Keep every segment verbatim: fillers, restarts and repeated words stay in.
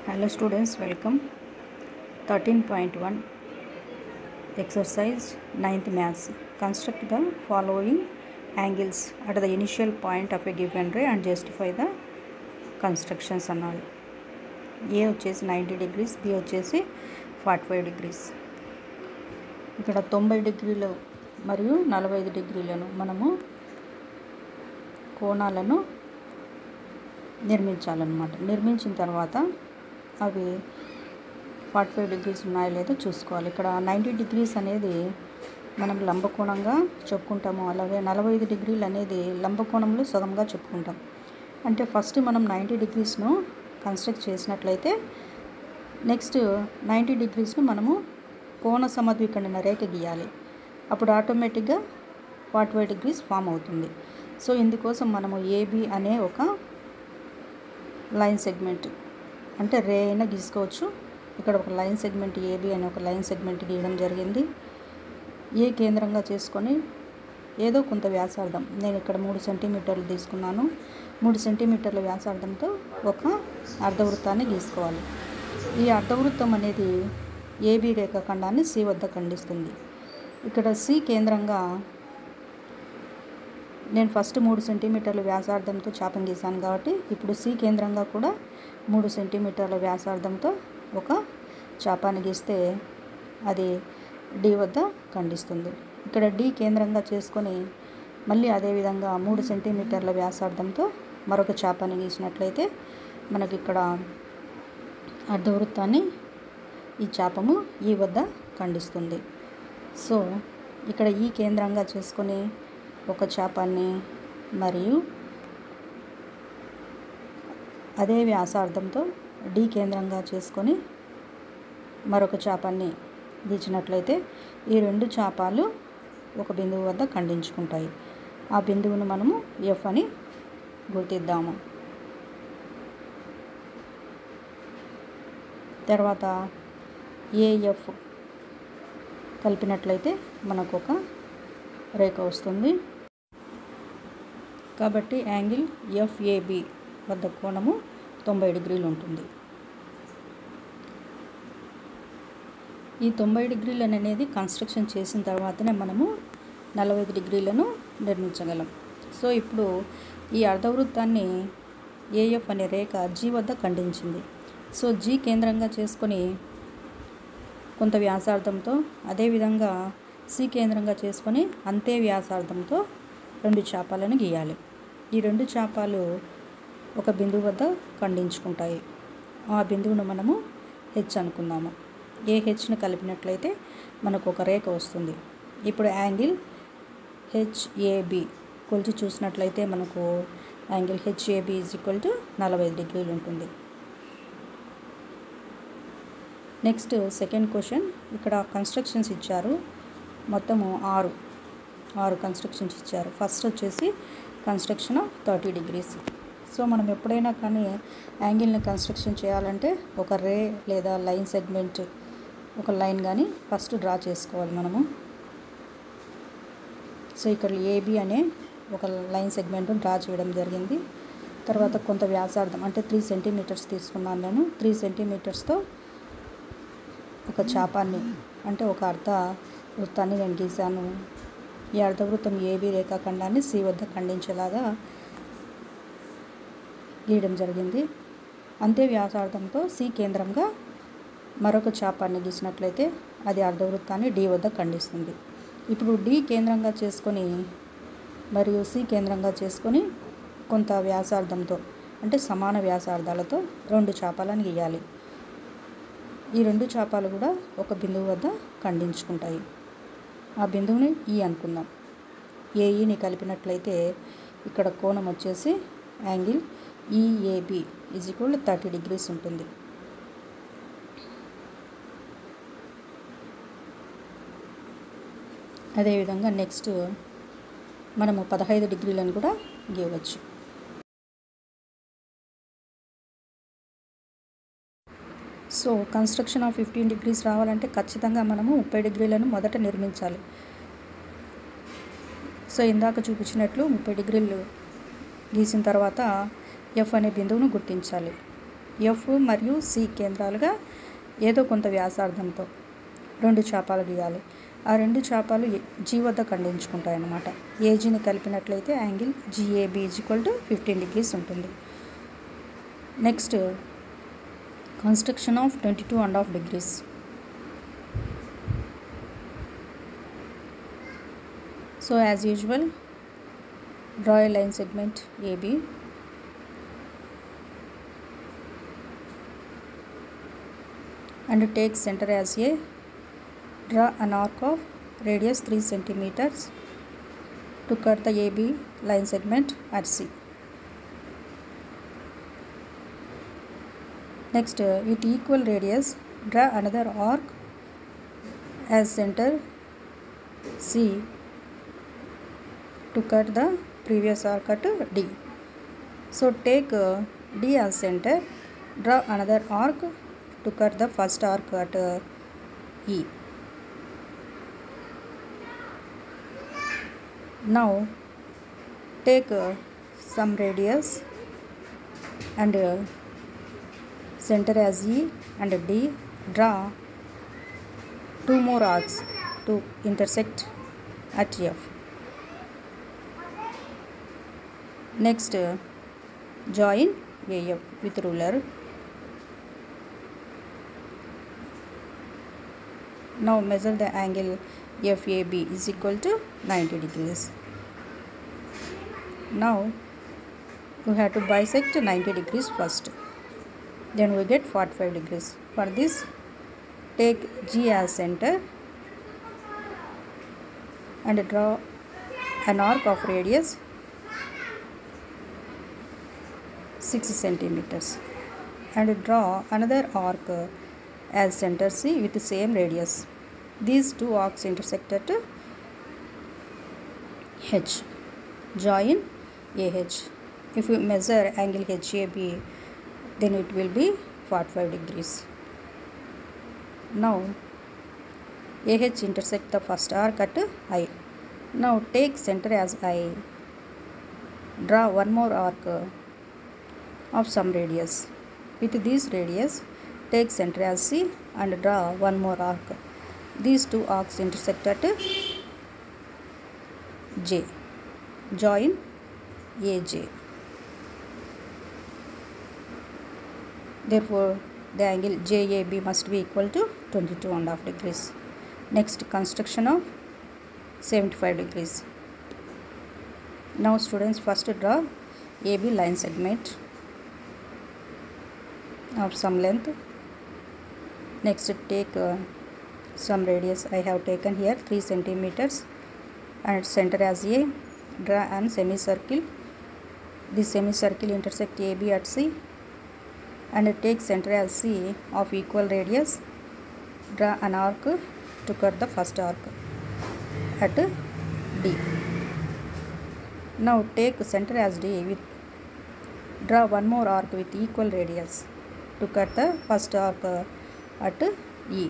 Hello students, welcome. thirteen point one exercise ninth maths. Construct the following angles at the initial point of a given ray and justify the constructions and all. A వచ్చేసి ninety degrees, B వచ్చేసి forty-five degrees. ఇక్కడ తొంభై డిగ్రీలు మరియు నలభై ఐదు డిగ్రీలను మనము కోణాలను నిర్మించాలన్నమాట. నిర్మించిన తర్వాత అవి ఫార్టీ ఫైవ్ డిగ్రీస్ ఉన్నాయో లేదో చూసుకోవాలి. ఇక్కడ నైంటీ డిగ్రీస్ అనేది మనం లంబకోణంగా చెప్పుకుంటాము, అలాగే నలభై ఐదు డిగ్రీలు అనేది లంబకోణంలో సగంగా చెప్పుకుంటాం. అంటే ఫస్ట్ మనం నైంటీ డిగ్రీస్ను కన్స్ట్రక్ట్ చేసినట్లయితే నెక్స్ట్ నైంటీ డిగ్రీస్ను మనము కోణ సమద్వికర్ణ రేఖ గీయాలి. అప్పుడు ఆటోమేటిక్గా ఫార్టీ ఫైవ్ డిగ్రీస్ ఫామ్ అవుతుంది. సో ఇందుకోసం మనము ఏబి అనే ఒక లైన్ సెగ్మెంట్ అంటే రే అయినా గీసుకోవచ్చు. ఇక్కడ ఒక లైన్ సెగ్మెంట్ ఏబి అనే ఒక లైన్ సెగ్మెంట్ గీయడం జరిగింది. ఏ కేంద్రంగా చేసుకొని ఏదో కొంత వ్యాసార్థం, నేను ఇక్కడ మూడు సెంటీమీటర్లు తీసుకున్నాను. మూడు సెంటీమీటర్ల వ్యాసార్థంతో ఒక అర్ధవృత్తాన్ని గీసుకోవాలి. ఈ అర్ధవృత్తం అనేది ఏబి రేఖాఖండాన్ని సి వద్ద ఖండిస్తుంది. ఇక్కడ సి కేంద్రంగా నేను ఫస్ట్ మూడు సెంటీమీటర్ల వ్యాసార్థంతో చాపం గీసాను కాబట్టి ఇప్పుడు సి కేంద్రంగా కూడా మూడు సెంటీమీటర్ల వ్యాసార్థంతో ఒక చాపాన్ని గీస్తే అది డి వద్ద ఖండిస్తుంది. ఇక్కడ డి కేంద్రంగా చేసుకొని మళ్ళీ అదేవిధంగా మూడు సెంటీమీటర్ల వ్యాసార్థంతో మరొక చాపాన్ని గీసినట్లయితే మనకి ఇక్కడ అర్ధవృత్తాన్ని ఈ చాపము ఈ వద్ద ఖండిస్తుంది. సో ఇక్కడ ఈ కేంద్రంగా చేసుకొని ఒక చాపాన్ని మరియు అదే వ్యాసార్థంతో డి కేంద్రంగా చేసుకొని మరొక చాపాన్ని గీచినట్లయితే ఈ రెండు చాపాలు ఒక బిందువు వద్ద ఖండించుకుంటాయి. ఆ బిందువును మనము ఎఫ్ అని గుర్తిద్దాము. తర్వాత ఏఎఫ్ కలిపినట్లయితే మనకు ఒక రేఖ వస్తుంది. కాబట్టి యాంగిల్ ఎఫ్ఏబి వద్ద కోణము తొంభై డిగ్రీలు ఉంటుంది. ఈ తొంభై డిగ్రీలు అనేది కన్స్ట్రక్షన్ చేసిన తర్వాతనే మనము నలభై ఐదు డిగ్రీలను నిర్మించగలం. సో ఇప్పుడు ఈ అర్ధవృత్తాన్ని ఏఎఫ్ అనే రేఖ జీ వద్ద ఖండించింది. సో జీ కేంద్రంగా చేసుకొని కొంత వ్యాసార్థంతో, అదేవిధంగా సి కేంద్రంగా చేసుకొని అంతే వ్యాసార్థంతో రెండు చాపాలను గీయాలి. ఈ రెండు చాపాలు ఒక బిందువు వద్ద ఖండించుకుంటాయి. ఆ బిందువును మనము హెచ్ అనుకుందాము. ఏ హెచ్ను కలిపినట్లయితే మనకు ఒక రేఖ వస్తుంది. ఇప్పుడు యాంగిల్ హెచ్ఏబి కొలిచి చూసినట్లయితే మనకు angle HAB is equal to నలభై ఐదు డిగ్రీలు ఉంటుంది. Next second question. ఇక్కడ కన్స్ట్రక్షన్స్ ఇచ్చారు, మొత్తము ఆరు ఆరు కన్స్ట్రక్షన్స్ ఇచ్చారు. ఫస్ట్ వచ్చేసి construction of thirty degrees. So మనం ఎప్పుడైనా కానీ యాంగిల్ని కన్స్ట్రక్షన్ చేయాలంటే ఒక రే లేదా లైన్ సెగ్మెంట్, ఒక లైన్ కానీ ఫస్ట్ డ్రా చేసుకోవాలి మనము. సో ఇక్కడ ఏబి అనే ఒక లైన్ సెగ్మెంట్ డ్రా చేయడం జరిగింది. తర్వాత కొంత వ్యాసార్థం అంటే త్రీ సెంటీమీటర్స్ తీసుకున్నాను నేను. త్రీ సెంటీమీటర్స్తో ఒక చాపాన్ని అంటే ఒక అర్ధ వృత్తాన్ని నేను గీశాను. ఈ అర్ధవృత్తం ఏబి రేఖాఖండాన్ని సి వద్ద ఖండించేలాగా గీయడం జరిగింది. అంతే వ్యాసార్థంతో సి కేంద్రంగా మరొక చాపాన్ని గీసినట్లయితే అది అర్ధవృత్తాన్ని డి వద్ద ఖండిస్తుంది. ఇప్పుడు డి కేంద్రంగా చేసుకొని మరియు సి కేంద్రంగా చేసుకొని కొంత వ్యాసార్థంతో అంటే సమాన వ్యాసార్థాలతో రెండు చాపాలను గీయాలి. ఈ రెండు చాపాలు కూడా ఒక బిందువు వద్ద ఖండించుకుంటాయి. ఆ బిందువుని ఈ అనుకుందాం. ఏఈని కలిపినట్లయితే ఇక్కడ కోణం వచ్చేసి angle EAB is equal to thirty degrees ఉంటుంది. అదేవిధంగా నెక్స్ట్ మనము పదహైదు డిగ్రీలను కూడా గీయవచ్చు. So construction of fifteen degrees రావాలంటే ఖచ్చితంగా మనము ముప్పై డిగ్రీలను మొదట నిర్మించాలి. సో ఇందాక చూపించినట్లు ముప్పై డిగ్రీలు గీసిన తర్వాత ఎఫ్ అనే బిందువును గుర్తించాలి. ఎఫ్ మరియు సి కేంద్రాలుగా ఏదో కొంత వ్యాసార్థంతో రెండు చాపాలు గీయాలి. ఆ రెండు చాపాలు జీ వద్ద ఖండించుకుంటాయి అన్నమాట. ఏజీని కలిపినట్లయితే angle GAB is equal to fifteen degrees ఉంటుంది. Next construction of twenty two and half degrees. So as usual, draw a line segment A B and take center as A. Draw an arc of radius three centimeters to cut the A B line segment at C. Next, uh, with equal radius, draw another arc as center C to cut the previous arc at D. So take uh, D as center, draw another arc to cut the first arc at uh, E. Now take uh, some radius and uh, center as E and D, draw two more arcs to intersect at F. Next, uh, join A F with ruler. Now measure the angle F A B is equal to ninety degrees. Now we have to bisect ninety degrees first. Then we get forty-five degrees. For this, take G as center and draw an arc of radius six centimeters and draw another arc as center C with the same radius. These two arcs intersect at H. Join A H. If you measure angle H A B, then it will be forty-five degrees. Now A H intersect the first arc at I. Now take center as I. Draw one more arc of some radius. With this radius, take center as C and draw one more arc. These two arcs intersect at J. Join A J. Therefore, the angle J A B must be equal to twenty-two and a half degrees. Next, construction of seventy-five degrees. Now students, first draw A B line segment of some length. Next, take uh, some radius. I have taken here three centimeters and center as A. Draw an semicircle. This semicircle intersect A B at C and take center as C of equal radius. Draw an arc to cut the first arc at D. Now take center as D with draw one more arc with equal radius to cut the first arc at E.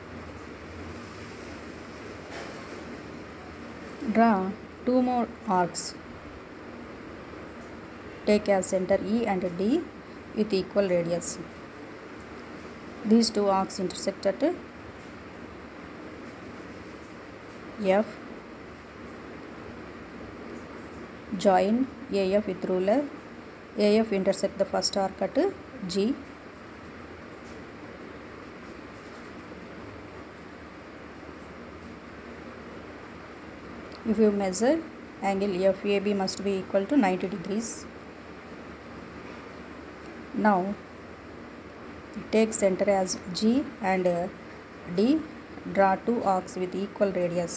Draw two more arcs. Take as center E and D with equal radius. These two arcs intersect at F. Join A F with ruler. A F intersect the first arc at G. If you measure, angle F A B must be equal to ninety degrees. Now take center as G and D. Draw two arcs with equal radius.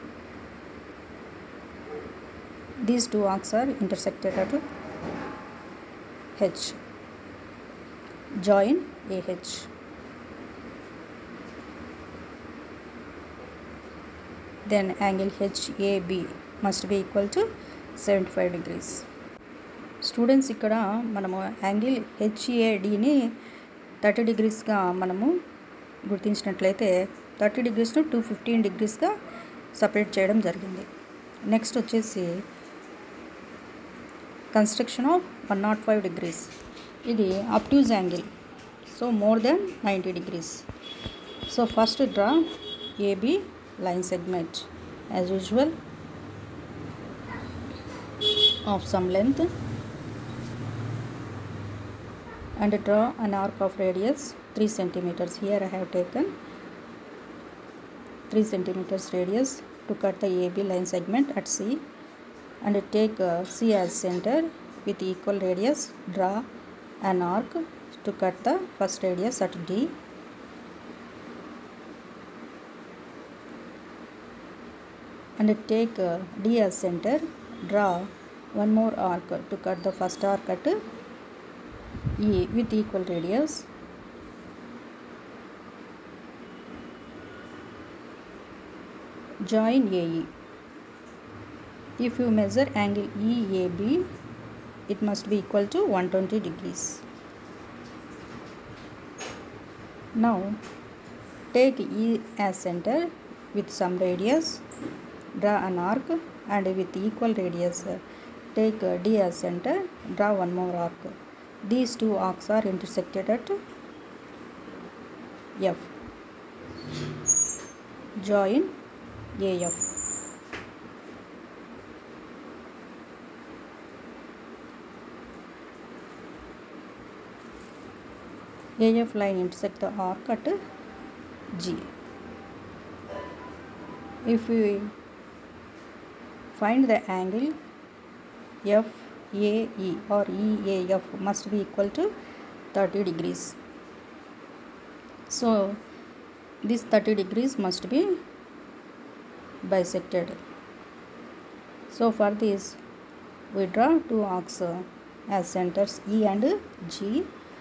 These two arcs are intersected at H. Join A H. Then angle H A B must be equal to seventy-five degrees. Students, ఇక్కడ మనము angle హెచ్ఏడిని thirty డిగ్రీస్గా మనము గుర్తించినట్లయితే thirty డిగ్రీస్ను two fifteen డిగ్రీస్గా separate చేయడం జరిగింది. నెక్స్ట్ వచ్చేసి construction of one nought five degrees. ఇది obtuse angle so more than ninety degrees. So first draw A B line segment as usual of some length, and draw an arc of radius three centimeters. Here I have taken three centimeters radius to cut the A B line segment at C, and take uh, C as center with equal radius. Draw an arc to cut the first radius at D, and take uh, D as center. Draw one more arc to cut the first arc at E with equal radius. Join A E. If you measure angle E A B, it must be equal to one hundred twenty degrees. Now take E as center with some radius. Draw an arc, and with equal radius take D as center. Draw one more arc. These two arcs are intersected at F. Join A F. A F line intersect the arc at G. If we find the angle F A E or E A F must be equal to thirty degrees. So this thirty degrees must be bisected. So for this we draw two arcs as centers E and G.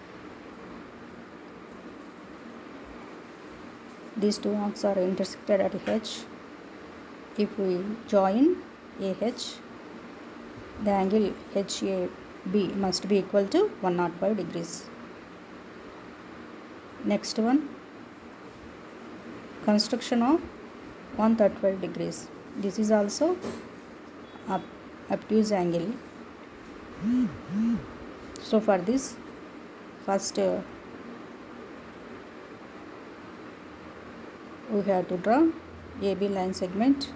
These two arcs are intersected at H. If we join A H, the angle H A B must be equal to one hundred five degrees. Next one, construction of one hundred thirty-five degrees. This is also up, obtuse angle. So for this, first uh, we have to draw A B line segment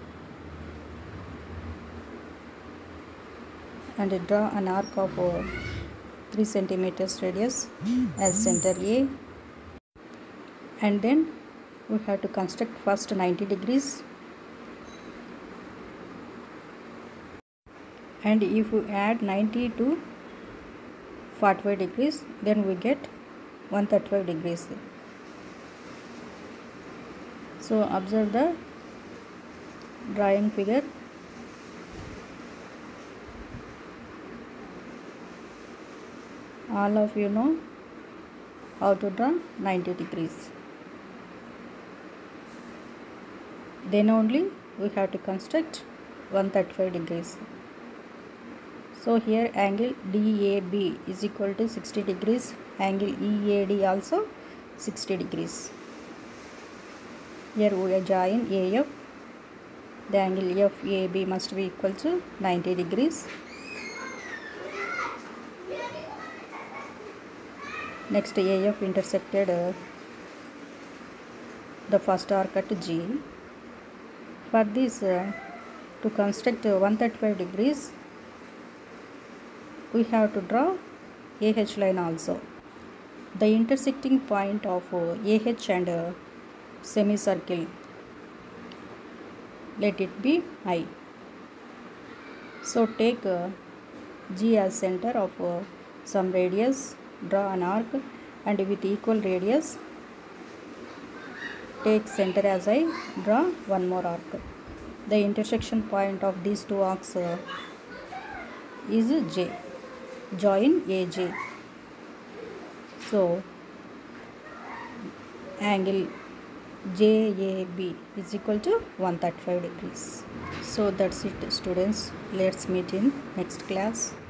and draw an arc of uh, three centimeters radius as center A, and then we have to construct first ninety degrees, and if we add ninety to forty-five degrees, then we get one hundred thirty-five degrees. So observe the drawing figure. All of you know how to draw ninety degrees. Then only we have to construct one hundred thirty-five degrees. So here angle D A B is equal to sixty degrees, angle E A D also sixty degrees. Here we join A F. The angle F A B must be equal to ninety degrees. Next A F intersected uh, the first arc at G. For this, uh, to construct uh, one hundred thirty-five degrees, we have to draw A H line also. The intersecting point of uh, A H and uh, semicircle, let it be I. So take uh, G as center of uh, some radius. Draw an arc, and with equal radius take center as I. Draw one more arc. The intersection point of these two arcs uh, is J. Join A J. So angle J A B is equal to one hundred thirty-five degrees. So that's it, students. Let's meet in next class.